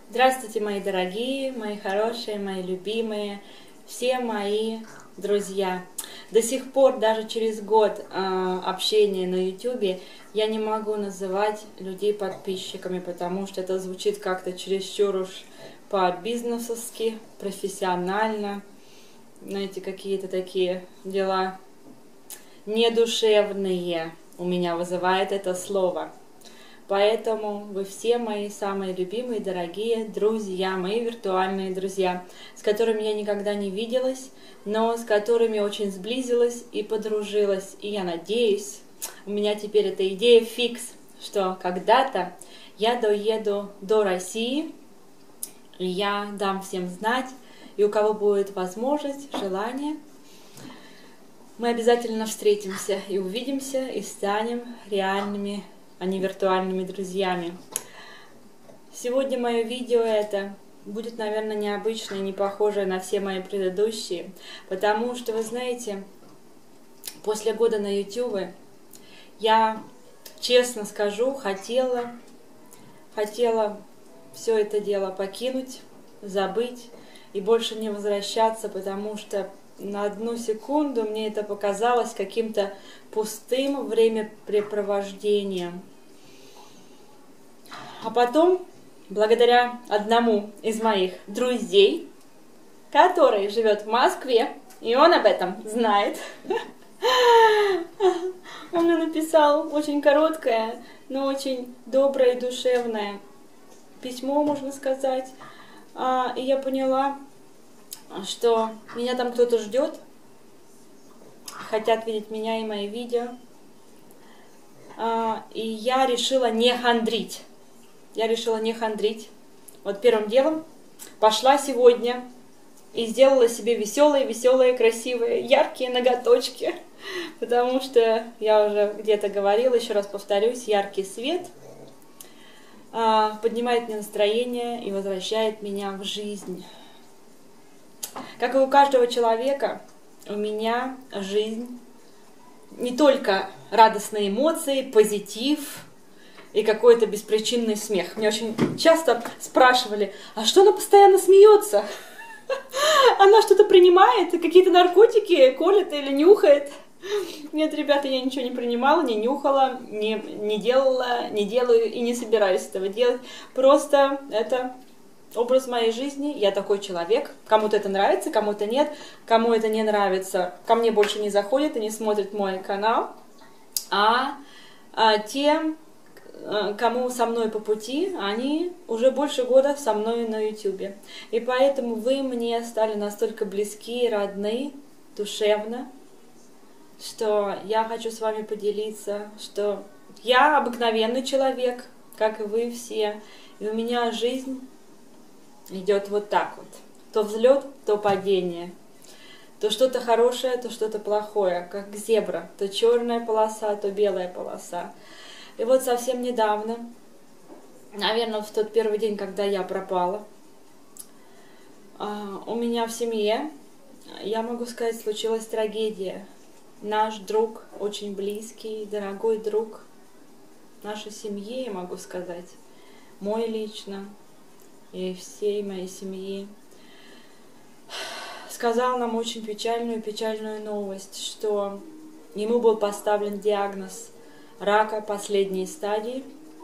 Здравствуйте, мои дорогие, мои хорошие, мои любимые, все мои друзья. До сих пор, даже через год общения на YouTube, я не могу называть людей подписчиками, потому что это звучит как-то чересчур уж по-бизнесовски, профессионально. Знаете, какие-то такие дела недушевные у меня вызывает это слово. Поэтому вы все мои самые любимые, дорогие друзья, мои виртуальные друзья, с которыми я никогда не виделась, но с которыми очень сблизилась и подружилась. И я надеюсь, у меня теперь эта идея фикс, что когда-то я доеду до России, и я дам всем знать, и у кого будет возможность, желание, мы обязательно встретимся и увидимся, и станем реальными, а не виртуальными друзьями. Сегодня мое видео это будет, наверное, необычное, не похожее на все мои предыдущие, потому что, вы знаете, после года на YouTube я, честно скажу, хотела все это дело покинуть, забыть и больше не возвращаться, потому что на одну секунду мне это показалось каким-то пустым времяпрепровождением. А потом, благодаря одному из моих друзей, который живет в Москве, и он об этом знает, он мне написал очень короткое, но очень доброе и душевное письмо, можно сказать. И я поняла, что меня там кто-то ждет, хотят видеть меня и мои видео. И я решила не хандрить. Вот первым делом пошла сегодня и сделала себе веселые, красивые, яркие ноготочки. Потому что, я уже где-то говорила, еще раз повторюсь, яркий свет поднимает мне настроение и возвращает меня в жизнь. Как и у каждого человека, у меня жизнь не только радостные эмоции, позитив и какой-то беспричинный смех. Меня очень часто спрашивали, а что она постоянно смеется? Она что-то принимает, какие-то наркотики колет или нюхает? Нет, ребята, я ничего не принимала, не нюхала, не делала, не делаю и не собираюсь этого делать. Просто это образ моей жизни, я такой человек. Кому-то это нравится, кому-то нет. Кому это не нравится, ко мне больше не заходит и не смотрит мой канал. Тем, кому со мной по пути, они уже больше года со мной на YouTube. И поэтому вы мне стали настолько близки, родны, душевно, что я хочу с вами поделиться, что я обыкновенный человек, как и вы все, и у меня жизнь идет вот так вот. То взлет, то падение. То что-то хорошее, то что-то плохое, как зебра. То черная полоса, то белая полоса. И вот совсем недавно, наверное, в тот первый день, когда я пропала, у меня в семье, я могу сказать, случилась трагедия. Наш друг, очень близкий, дорогой друг нашей семьи, я могу сказать, мой лично, и всей моей семьи, сказал нам очень печальную новость, что ему был поставлен диагноз рака последней стадии,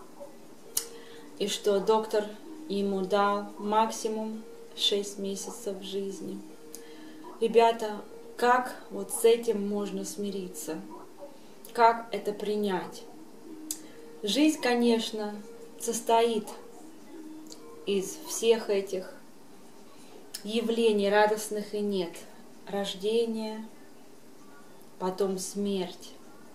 и что доктор ему дал максимум 6 месяцев жизни. Ребята, как вот с этим можно смириться? Как это принять? Жизнь, конечно, состоит из всех этих явлений радостных и нет. Рождение, потом смерть.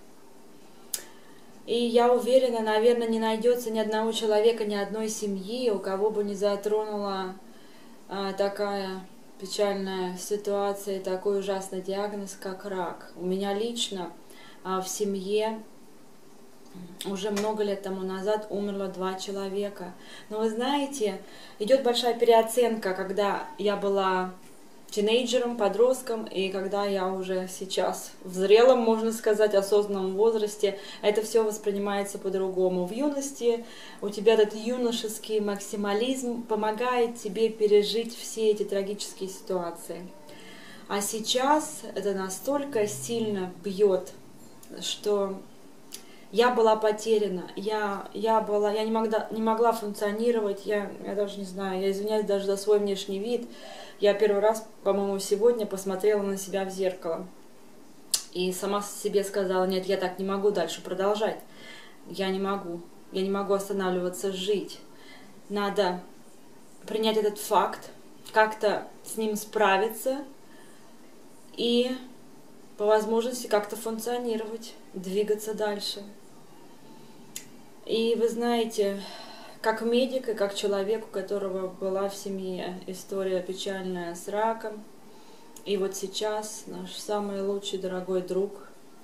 И я уверена, наверное, не найдется ни одного человека, ни одной семьи, у кого бы не затронула такая печальная ситуация, такой ужасный диагноз, как рак. У меня лично в семье уже много лет тому назад умерло 2 человека. Но вы знаете, идет большая переоценка, когда я была тинейджером, подростком, и когда я уже сейчас в зрелом, можно сказать, осознанном возрасте, это все воспринимается по-другому. В юности у тебя этот юношеский максимализм помогает тебе пережить все эти трагические ситуации. А сейчас это настолько сильно бьет, что я была потеряна, я не могла функционировать, я даже не знаю, я извиняюсь даже за свой внешний вид. Я первый раз, по-моему, сегодня посмотрела на себя в зеркало и сама себе сказала: нет, я так не могу дальше продолжать, я не могу останавливаться, жить. Надо принять этот факт, как-то с ним справиться и по возможности как-то функционировать, двигаться дальше. И вы знаете, как медик и как человек, у которого была в семье история печальная с раком, и вот сейчас наш самый лучший, дорогой друг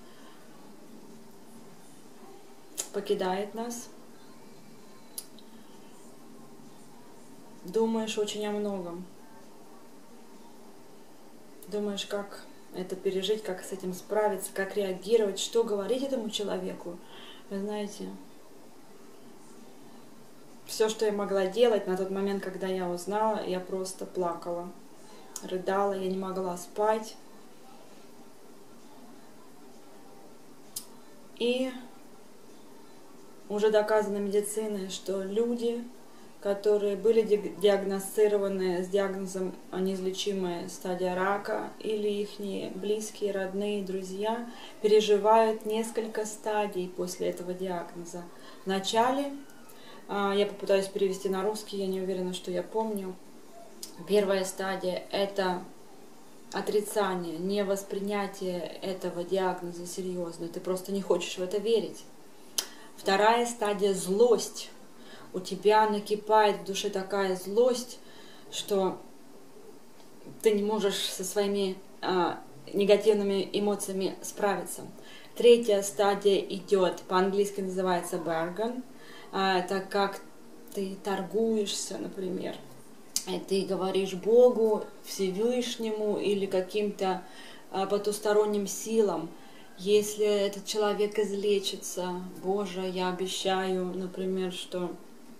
покидает нас, думаешь очень о многом. Думаешь, как это пережить, как с этим справиться, как реагировать, что говорить этому человеку. Вы знаете, все, что я могла делать на тот момент, когда я узнала, я просто плакала, рыдала, я не могла спать. И уже доказано медициной, что люди, которые были диагностированы с диагнозом неизлечимая стадия рака, или их близкие, родные, друзья, переживают несколько стадий после этого диагноза. Вначале, я попытаюсь перевести на русский, я не уверена, что я помню, первая стадия – это отрицание, невоспринятие этого диагноза серьезно, ты просто не хочешь в это верить. Вторая стадия – злость. У тебя накипает в душе такая злость, что ты не можешь со своими негативными эмоциями справиться. Третья стадия идет, по-английски называется bargain, это как ты торгуешься, например. Ты говоришь Богу, Всевышнему или каким-то потусторонним силам: если этот человек излечится, Боже, я обещаю, например, что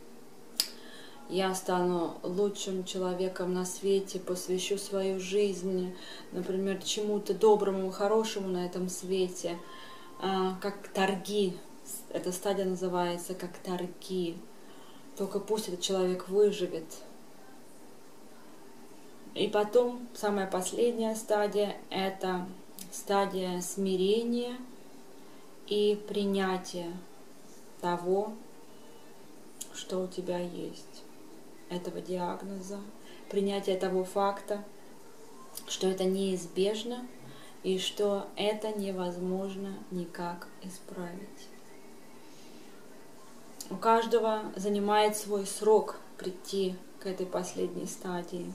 я стану лучшим человеком на свете, посвящу свою жизнь, например, чему-то доброму, хорошему на этом свете, как торги. Эта стадия называется как торги. Только пусть этот человек выживет. И потом, самая последняя стадия – это стадия смирения и принятия того, что у тебя есть, этого диагноза, принятие того факта, что это неизбежно и что это невозможно никак исправить. У каждого занимает свой срок прийти к этой последней стадии.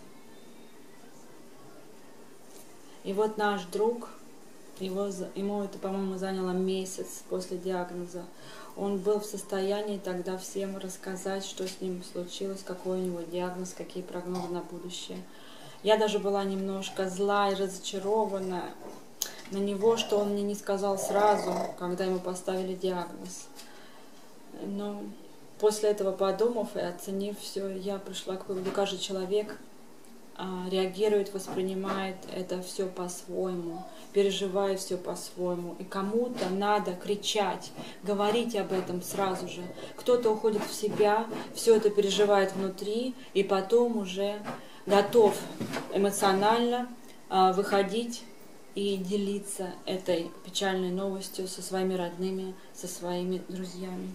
И вот наш друг, ему это, по-моему, заняло месяц после диагноза. Он был в состоянии тогда всем рассказать, что с ним случилось, какой у него диагноз, какие прогнозы на будущее. Я даже была немножко зла и разочарована на него, что он мне не сказал сразу, когда ему поставили диагноз. Но после этого, подумав и оценив все, я пришла к выводу: каждый человек реагирует, воспринимает это все по-своему, переживает все по-своему. И кому-то надо кричать, говорить об этом сразу же. Кто-то уходит в себя, все это переживает внутри, и потом уже готов эмоционально выходить и делиться этой печальной новостью со своими родными, со своими друзьями.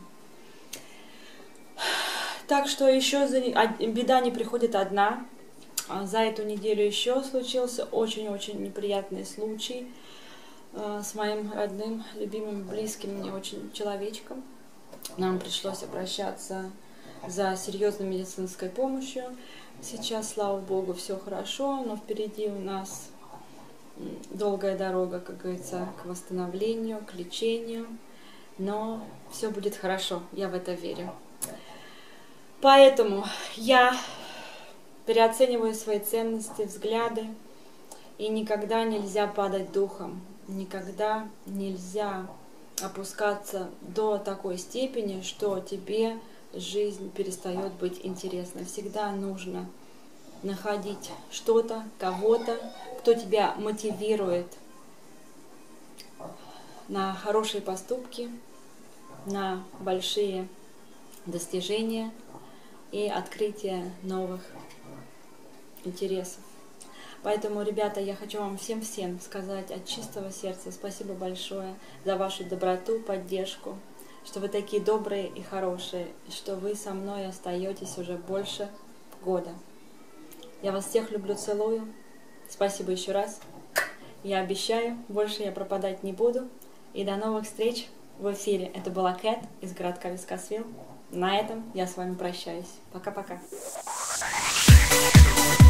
Так что еще беда не приходит одна. За эту неделю еще случился очень-очень неприятный случай с моим родным, любимым, близким мне очень человечком. Нам пришлось обращаться за серьезной медицинской помощью. Сейчас, слава богу, все хорошо, но впереди у нас долгая дорога, как говорится, к восстановлению, к лечению. Но все будет хорошо, я в это верю. Поэтому я переоцениваю свои ценности, взгляды, И никогда нельзя падать духом, никогда нельзя опускаться до такой степени, что тебе жизнь перестает быть интересной. Всегда нужно находить что-то, кого-то, кто тебя мотивирует на хорошие поступки, на большие достижения и открытие новых интересов. Поэтому, ребята, я хочу вам всем сказать от чистого сердца спасибо большое за вашу доброту, поддержку, что вы такие добрые и хорошие, и что вы со мной остаетесь уже больше года. Я вас всех люблю, целую. Спасибо еще раз. Я обещаю, больше я пропадать не буду. И до новых встреч в эфире. Это была Кэт из городка Вискасвилл. На этом я с вами прощаюсь. Пока-пока.